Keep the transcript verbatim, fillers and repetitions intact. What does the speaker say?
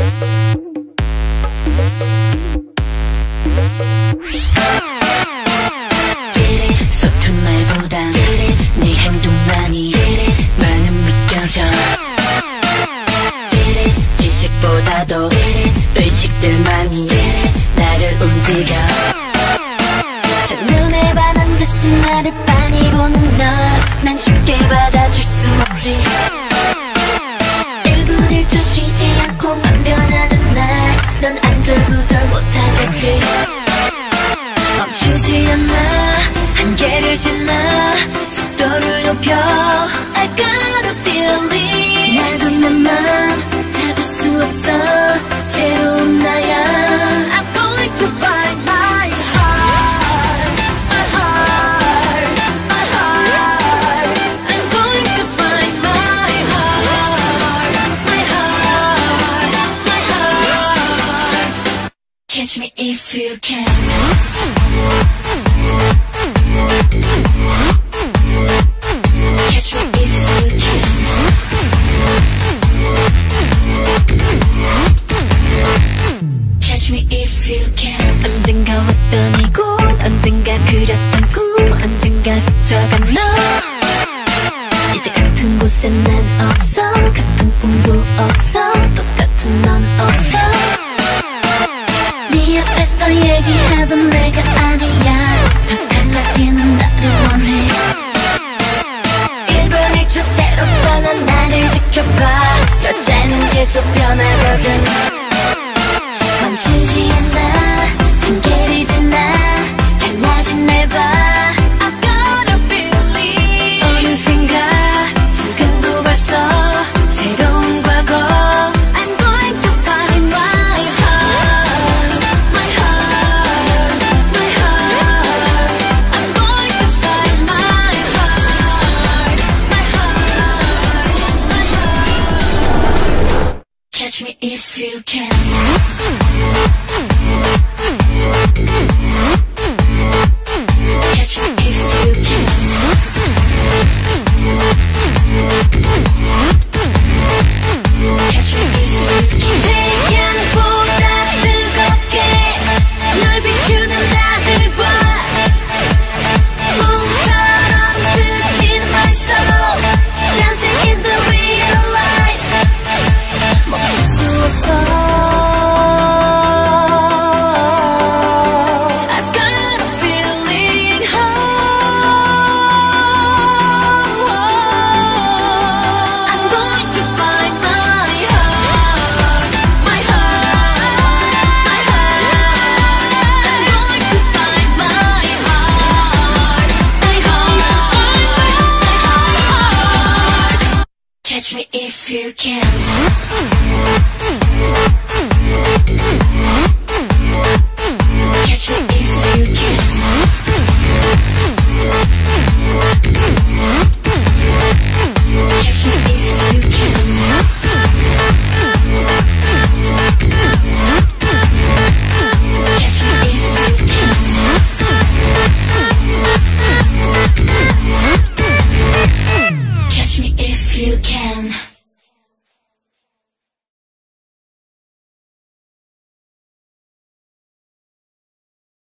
서툰 말보단 네 행동만이 나는 믿겨져. 지식보다도 의식들만이 나를 움직여. 첫눈에 반한 듯이 나를 빤히 보는 널 난 쉽게 받아줄 수 없지. 일 분 일 초 쉬지 않고만 변하는 날 넌 안절부절 못하겠지. 멈추지 않아 한계를 지나 속도를 높여. I got a feeling 나도 내 맘 잡을 수 없어. 새로운 나야. I'm going to find my heart, my heart, my heart. I'm going to find my heart, my heart, my heart. Catch me if you can. Catch me if you can. Catch me if you can. 언젠가 왔던 이곳, 언젠가 그렸던 꿈, 언젠가 스쳐간 너. 이제 같은 곳에 난 없어. 같은 꿈도 없어. 똑같은 넌 없어. 네 앞에서 얘기하던 내가 아니야. 더 달라지는 나를 원해. 일 분 일 초 새롭잖아. 나를 지켜봐. 여자는 계속 변하거든. 멈추지 않아 한계를 지나 달라진 날 봐. I've got a feeling 어느샌가 지금도 벌써 새로운 과거. I'm going to find my heart, My heart, my heart. I'm going to find my heart, my heart, my heart. Catch me if you can. Catch me if you can. Catch me if you can. 태양보다 뜨겁게 널 비추는 나를 봐. 꿈처럼 스치는 my soul, dancing in the real life. 멈출 수 없어. I've got a feeling I'm going to find my heart, my heart, my heart. I'm going to find my heart, my heart. Catch me if you can. Catch me if you can.